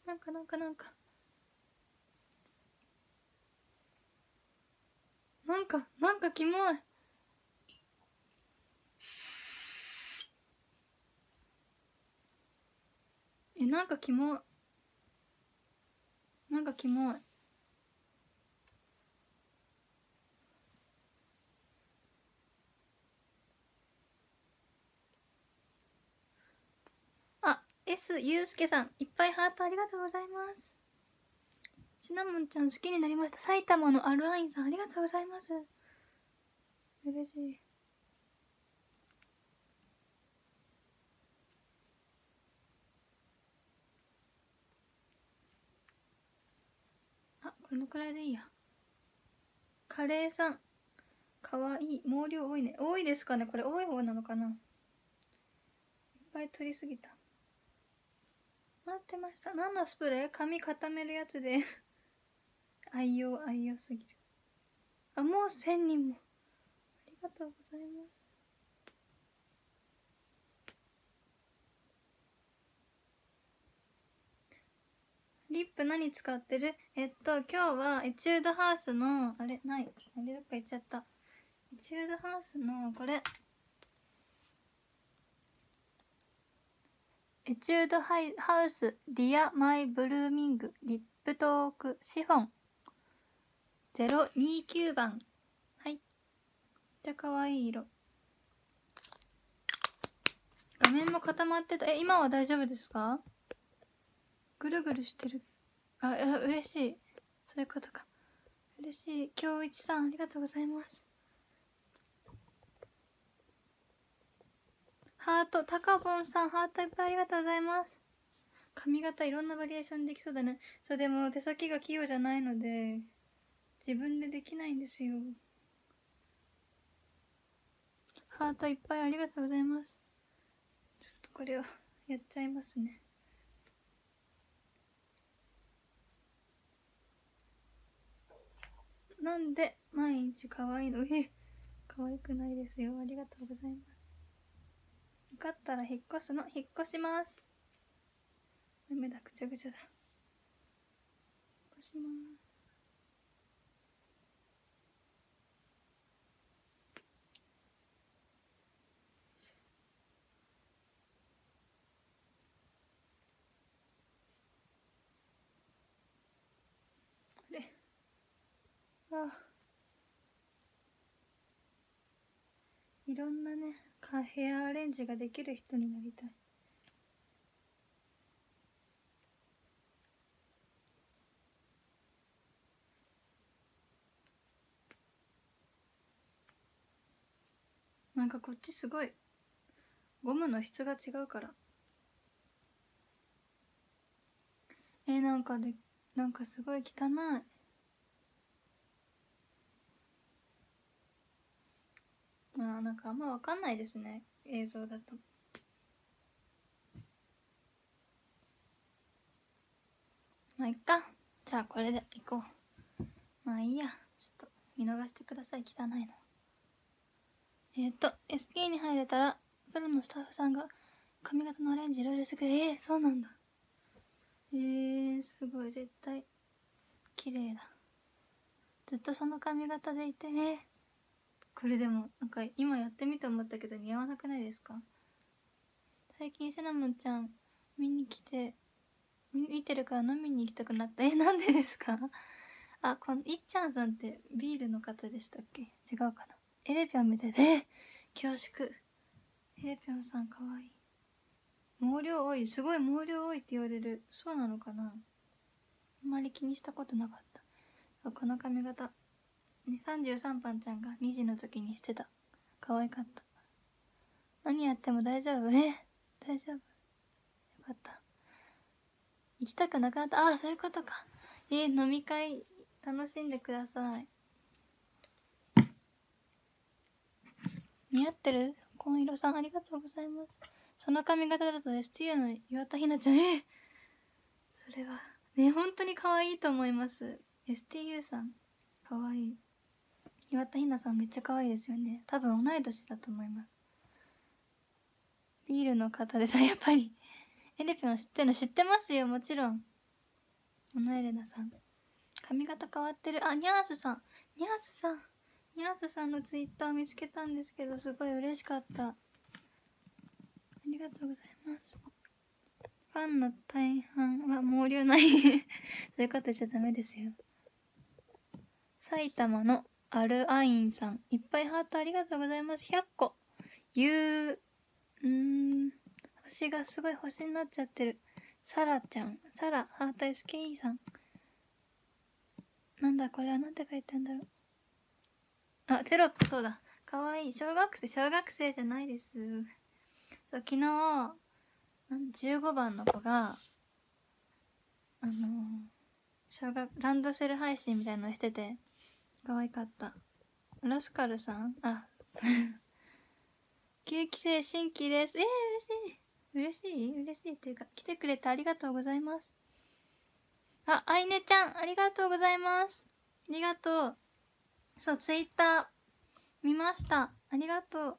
なんかキモい。なんかキモい。あ、S ゆうすけさん、いっぱいハートありがとうございます。シナモンちゃん好きになりました。埼玉のアルアインさん、ありがとうございます。嬉しい。あ、このくらいでいいや。カレーさん、かわいい。毛量多いね。多いですかね、これ多い方なのかな。いっぱい取りすぎた。待ってました。何のスプレー？髪固めるやつです。愛用すぎる。あ、もう1000人も。ありがとうございます。リップ何使ってる？今日はエチュードハウスの、あれどっか行っちゃった。エチュードハウスの、これ。エチュードハウスディアマイブルーミングリップトークシフォン029番。はい。めっちゃかわいい色。画面も固まってた。今は大丈夫ですか？ぐるぐるしてる。あ、嬉しい。そういうことか。嬉しい。京一さん、ありがとうございます。ハート、タカボンさん、ハートいっぱいありがとうございます。髪型いろんなバリエーションできそうだね。そう、でも手先が器用じゃないので、自分でできないんですよ。ハートいっぱいありがとうございます。ちょっとこれをやっちゃいますね。なんで毎日可愛いの？可愛くないですよ。ありがとうございます。よかったら引っ越します。ダメだ、ぐちゃぐちゃだ。引っ越します。あれ、いろんなね、ヘアアレンジができる人になりたい。なんかこっちすごいゴムの質が違うから。なんかすごい汚い。なんかあんまわかんないですね、映像だと。まあいっか。じゃあこれでいこう。まあいいや。ちょっと見逃してください、汚いの。SK に入れたらプロのスタッフさんが髪型のアレンジいろいろしてくれ。そうなんだ。すごい、絶対綺麗だ。ずっとその髪型でいて。これでもなんか今やってみて思ったけど似合わなくないですか？最近シナモンちゃん見てるから飲みに行きたくなった。なんでですか？あ、このいっちゃんさんってビールの方でしたっけ？違うかな。エレピョンみたいで、恐縮。エレピョンさんかわいい。毛量多い、すごい毛量多いって言われる。そうなのかな？あんまり気にしたことなかった。この髪型、ね、33番ちゃんが2時の時にしてた。可愛かった。何やっても大丈夫？大丈夫。よかった。行きたくなくなった。そういうことか。飲み会楽しんでください。似合ってる？紺色さん、ありがとうございます。その髪型だと STU の岩田ひなちゃん、それはね、本当に可愛いと思います。 STU さん可愛い。岩田ひなさんめっちゃ可愛いですよね。多分同い年だと思います。ビールの方でさ、やっぱりエレピョン知ってますよ、もちろん。 小野エレナさん、髪型変わってる。あ、ニャースさん、ニャースさん、ニャースさんのツイッター見つけたんですけど、すごい嬉しかった。ありがとうございます。ファンの大半は毛量ないそういうことしちゃダメですよ。埼玉のアルアインさん、いっぱいハートありがとうございます。100個。星がすごい星になっちゃってる。サラちゃん、サラ、ハート SKE さん。なんだこれは、なんて書いてあるんだろう。あ、テロップ、そうだ。かわいい。小学生じゃないです。そう、昨日、15番の子が、ランドセル配信みたいなのしてて、可愛かった。ラスカルさん、あ、9期生新規です。嬉しいっていうか、来てくれてありがとうございます。あ、あいねちゃん、ありがとうございます。ありがとう。そう、ツイッター、見ました。ありがとう。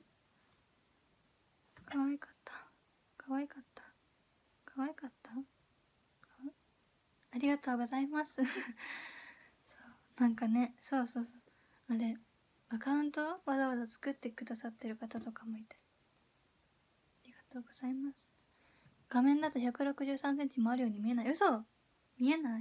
可愛かった。ありがとうございます。そう、なんかね、そう。あれ、アカウントわざわざ作ってくださってる方とかもいて。ありがとうございます。画面だと163センチもあるように見えない。嘘？見えない？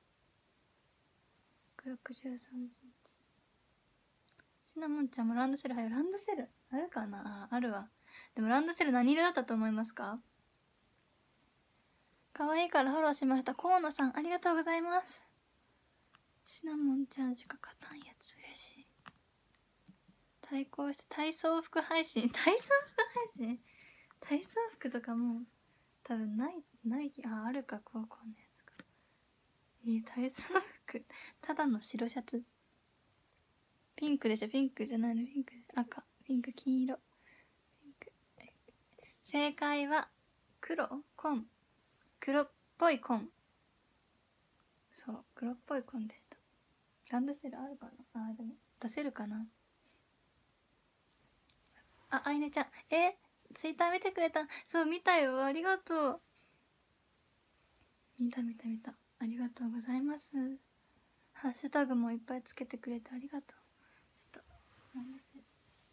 163センチ。シナモンちゃんもランドセル入る。ランドセルあるかな？あるわ。でもランドセル何色だったと思いますか？可愛いからフォローしました。河野さん、ありがとうございます。シナモンちゃんしか勝たんやつ嬉しい。対抗して体操服配信体操服とかも多分ないあるか、高校のやつか。体操服ただの白シャツ。ピンクでしょ。ピンクじゃないの。ピンク、赤、ピンク、金色、ピンク。正解は黒っぽい紺。そう、黒っぽい紺でした。ランドセルあるかな。でも出せるかな。あ、あいねちゃん、ツイッター見てくれた？そう、見たよ。ありがとう。見た。ありがとうございます。ハッシュタグもいっぱいつけてくれてありがとう。ちょっと、ランドセル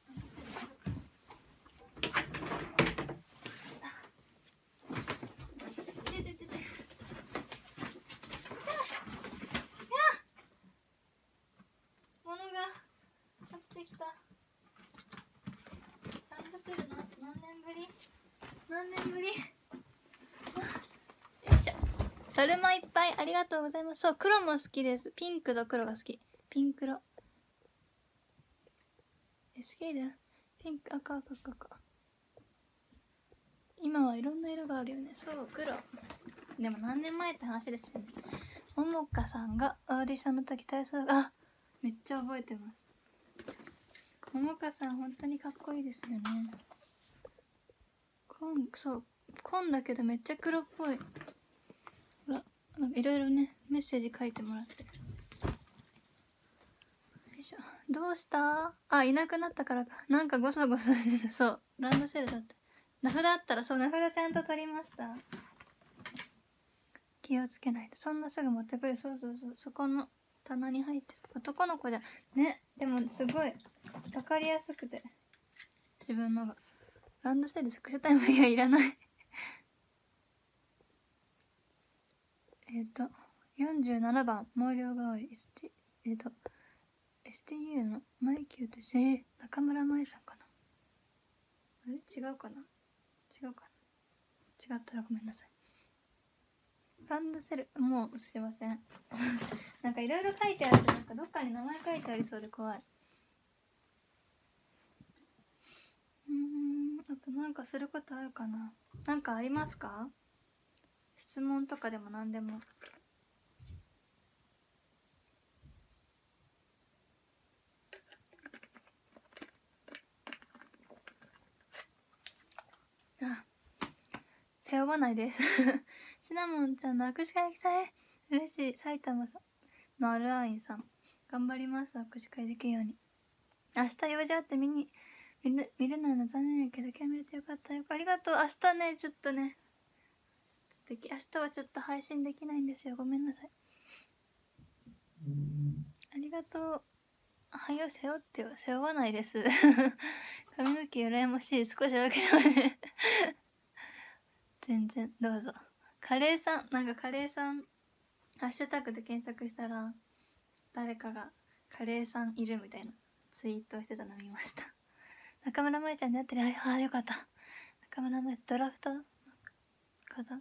物が落ちてきた。ランドセル何年ぶりよいしょ。だるまいっぱいありがとうございます。そう、黒も好きです。ピンクと黒が好き。ピン黒。好きだよ。ピンク、赤。今はいろんな色があるよね。そう、黒。でも何年前って話ですよね。ももかさんがオーディションの時体操が、めっちゃ覚えてます。ももかさん本当にかっこいいですよね。紺だけどめっちゃ黒っぽい。ほら、いろいろね、メッセージ書いてもらって。よいしょ。どうした？いなくなったからか。なんかゴソゴソしてた。そう、ランドセルだった。名札あったら、そう、名札ちゃんと取りました。気をつけないと。そんなすぐ持ってくる。そう、そこの棚に入って。男の子じゃ、ね、でもすごい、わかりやすくて。自分のが。ランドセルスクショタイムいらない。47番、毛量が多い。STU のマイキューとして、中村舞さんかな。あれ違うかな。違ったらごめんなさい。ランドセル、もうすいません。なんかいろいろ書いてあると、なんかどっかに名前書いてありそうで怖い。あとなんかすることあるかな。なんかありますか？質問とかでも何でも。背負わないですシナモンちゃんの握手会行きたい。嬉しい。埼玉のアルアインさん、頑張ります。握手会できるように。明日用事あって見れないの残念やけど、今日見れてよかった。ありがとう。明日ね、ちょっとね、 明日はちょっと配信できないんですよ。ごめんなさい。ありがとう。はよ、背負ってよ。背負わないです。髪の毛羨ましい。少し分けまね。全然、どうぞ。カレーさん、なんかカレーさん、ハッシュタグで検索したら、誰かがカレーさんいるみたいなツイートをしてたの見ました。中村舞ちゃんに会ってる。ああ、よかった。中村舞、ドラフトかな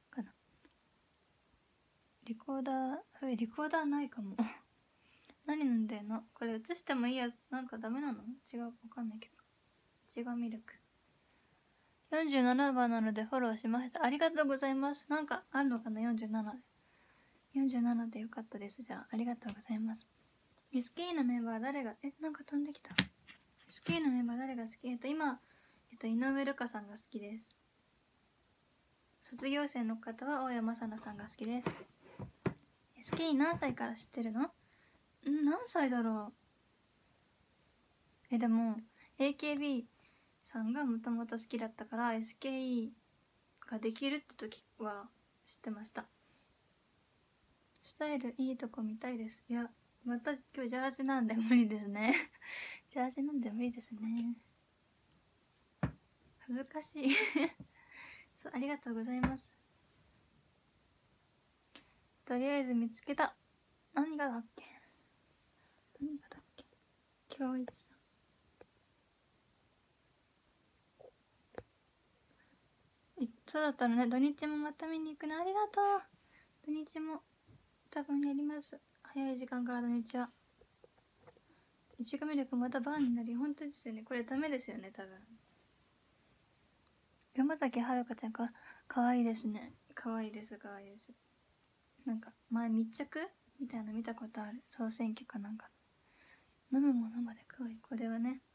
リコーダー、リコーダーないかも。何飲んでんのこれ映してもいいやつ、なんかダメなの違う、わかんないけど。いちごミルク。47番なのでフォローしました。ありがとうございます。なんかあるのかな ?47 で。47でよかったです。じゃあ、ありがとうございます。SK のメンバー誰が、なんか飛んできた。SK のメンバー誰が好き今、井上瑠香さんが好きです。卒業生の方は大山さなさんが好きです。SK 何歳から知ってるの？何歳だろう。でも AKB さんがもともと好きだったから SKE ができるって時は知ってました。スタイルいいとこ見たいです。いや、また今日ジャージなんで無理ですね。ジャージなんで無理ですね。恥ずかしい。そう、ありがとうございます。とりあえず見つけた。何がだっけ今日一さん。そうだったらね、土日もまた見に行くね。ありがとう。土日も多分やります。早い時間から土日は。いちごミルクまたバーになり、本当ですよね。これダメですよね、多分。山崎遥ちゃんかわいいですね。かわいいです。なんか前密着みたいなの見たことある。総選挙かなんか。飲むものまでかわいい。これはね、